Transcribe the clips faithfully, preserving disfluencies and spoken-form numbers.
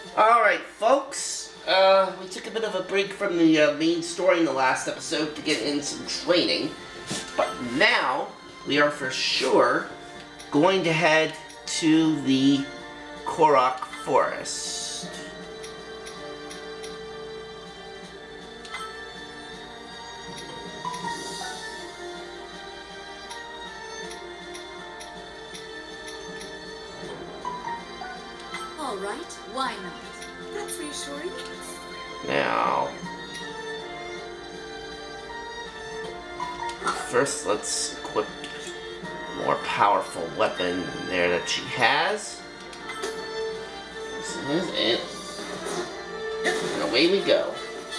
Alright, folks. Uh, we took a bit of a break from the uh, main story in the last episode to get in some training. But now, we are for sure going to head to the Korok forest. All right, why not? That's reassuring. Now, first let's equip a more powerful weapon there that she has. This is it. And away we go.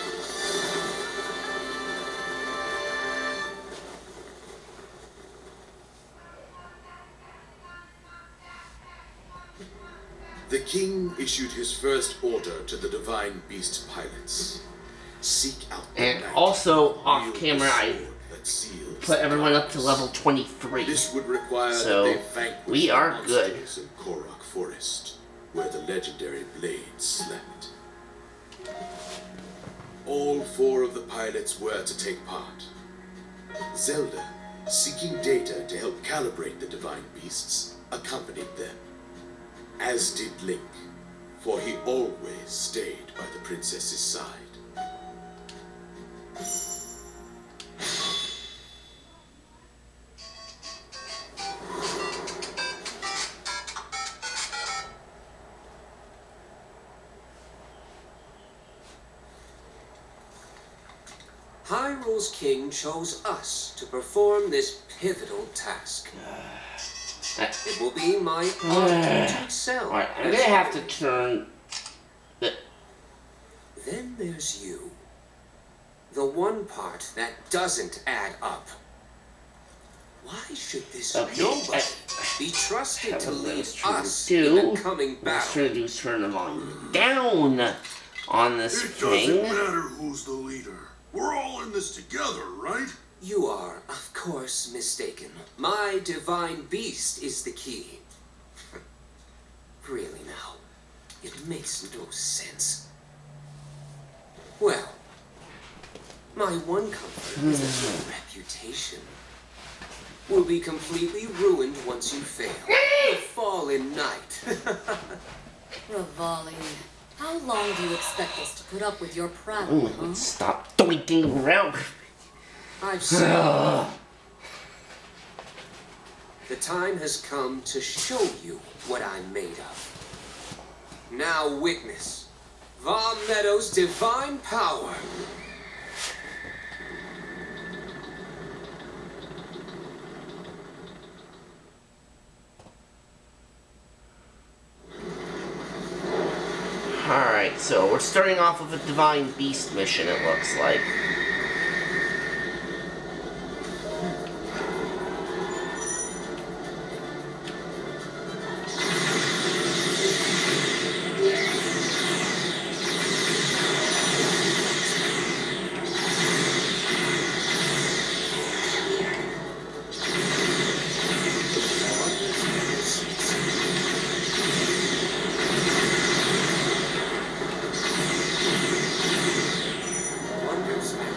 The king issued his first order to the divine beast pilots. Seek out the And night, also off wield the camera I sword that seals put the everyone up to darkness. level twenty-three. This would require So, that they vanquish we are the good. monsters in Korok Forest, where the legendary blade slept. All four of the pilots were to take part. Zelda, seeking data to help calibrate the divine beasts, accompanied them. As did Link, for he always stayed by the princess's side. Hyrule's king chose us to perform this pivotal task. It will be my honor to excel. Alright, I'm gonna have to turn the... Then there's you. The one part that doesn't add up. Why should this Okay, nobody I- be trusted That to was what I lead was trying to us do. in the coming What I was battle? trying to do is turn the volume down on this It thing. doesn't matter who's the leader. We're all in this together, right? You are, of course, mistaken. My divine beast is the key. Really now, it makes no sense. Well, my one comfort is that your reputation will be completely ruined once you fail. The fallen knight. Rivali, how long do you expect us to put up with your Ooh, prattle, huh? let's stop doinking around. I've said the time has come to show you what I'm made of. Now witness Va Meadow's divine power. Alright, so we're starting off with a Divine Beast mission, it looks like. Wonders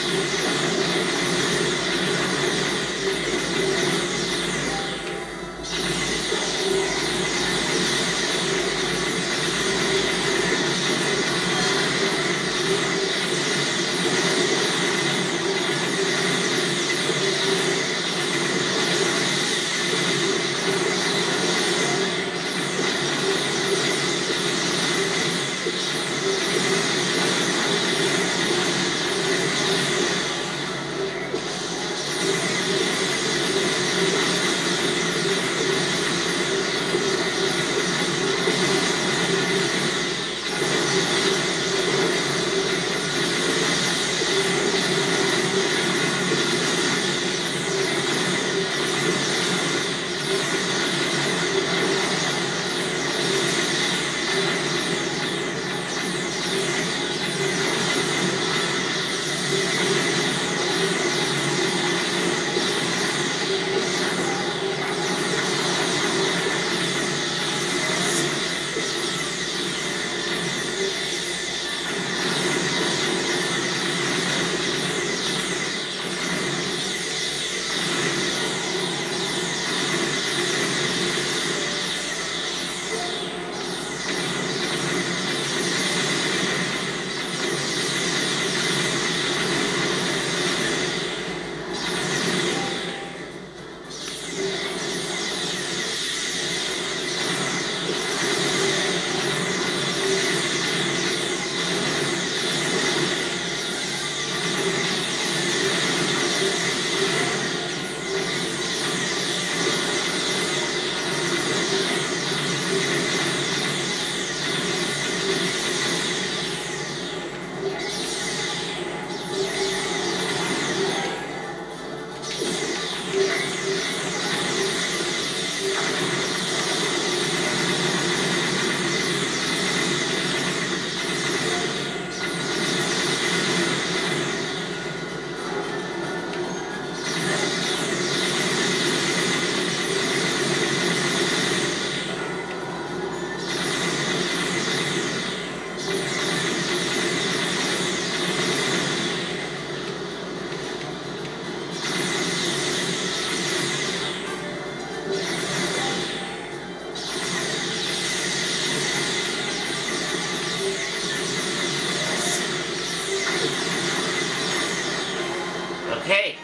Okay.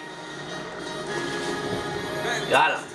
Got him.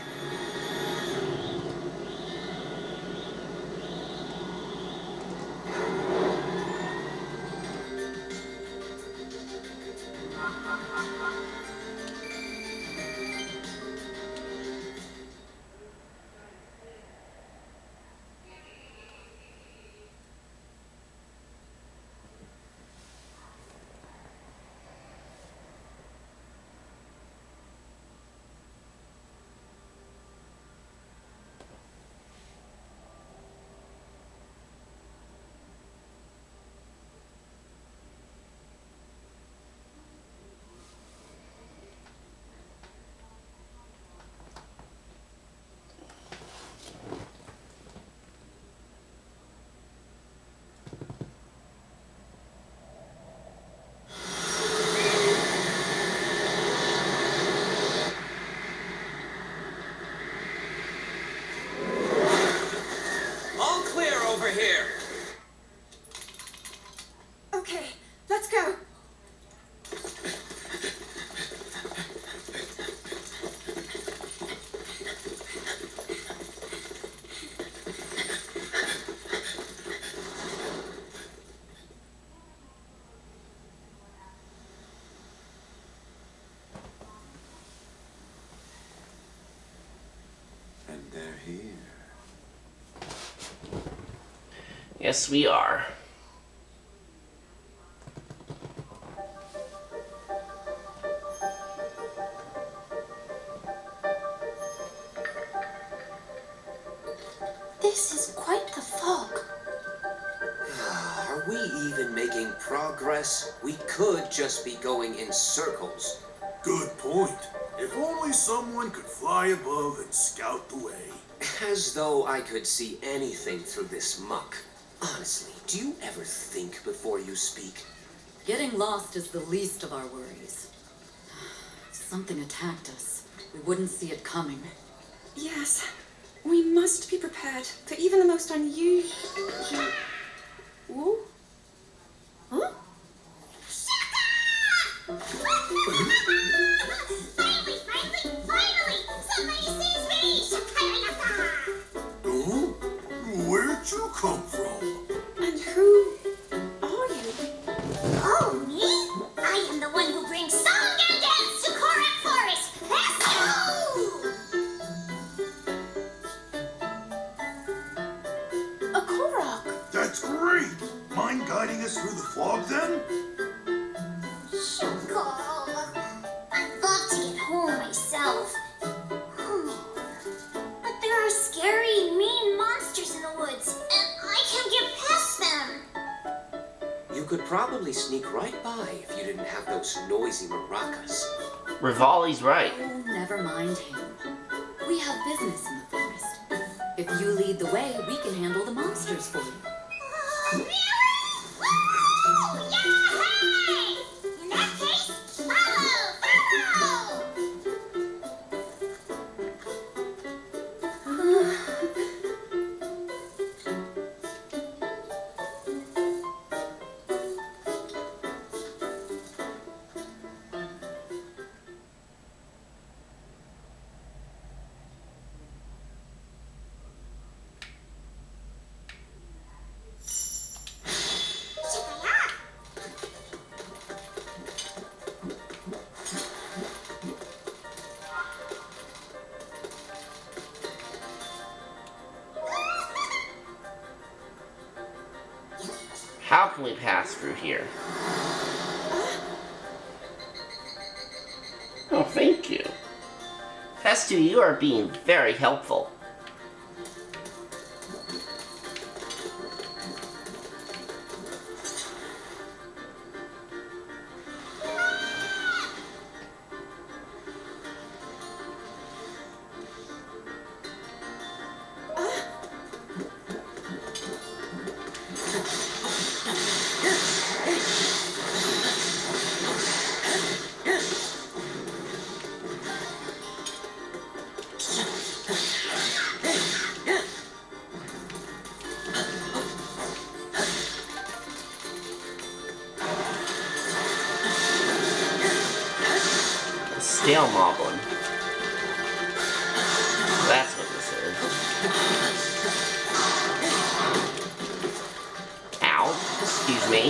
All clear over here. Okay, let's go. And they're here. Yes, we are. This is quite the fog. Are we even making progress? We could just be going in circles. Good point. If only someone could fly above and scout the way. As though I could see anything through this muck. Honestly, do you ever think before you speak? Getting lost is the least of our worries. If something attacked us, we wouldn't see it coming. Yes, we must be prepared for even the most unusual... Whoa? Huh? Finally, finally, finally! Somebody sees me! Shaka! Oh? Where'd you come from? And who are you? Oh, me? I am the one who brings song and dance to Korok Forest! Let's go! A Korok! That's great! Mind guiding us through the fog then? Shaka! I'd love to get home myself. But there are scary, mean monsters in the woods, and I can't get past them. You could probably sneak right by if you didn't have those noisy maracas. Rivali's right. Oh, never mind him. We have business in the forest. If you lead the way, we can handle the monsters for you. Really? Woo! Yay! In that case, follow, follow! How can we pass through here? Oh, thank you. Festu, you are being very helpful. Stale moblin. That's what this is. Ow. Excuse me.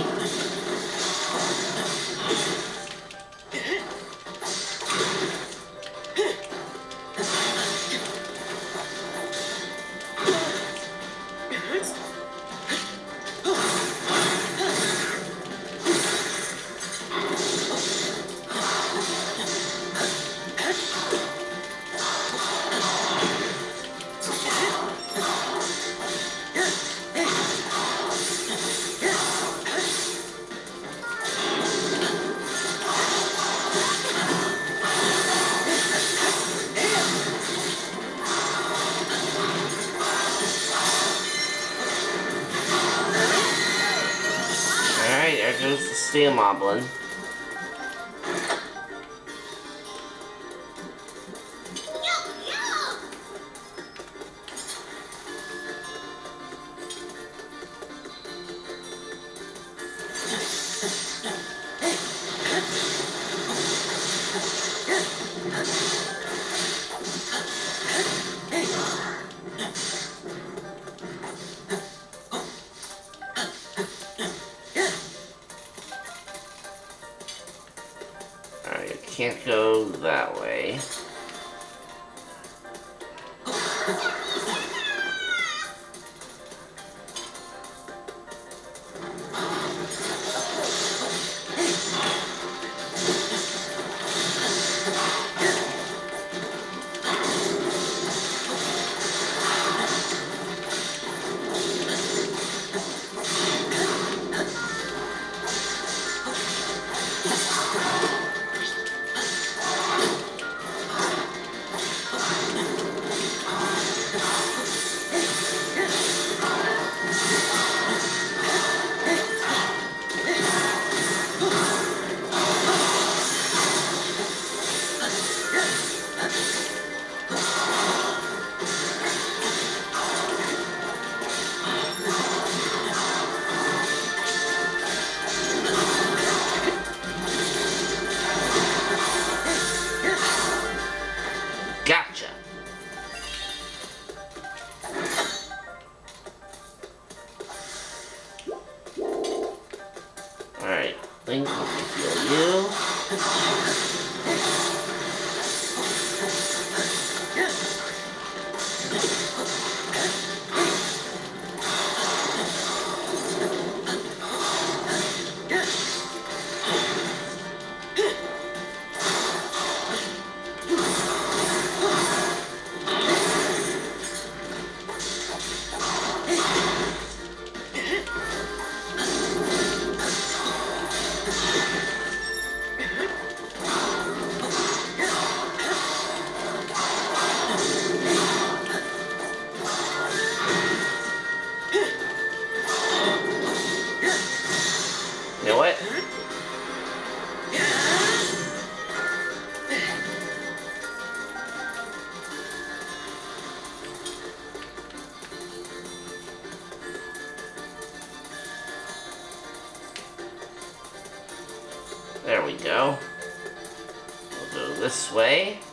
Alright, there goes the steel moblin. Alright, can't go that way. go. We'll go this way.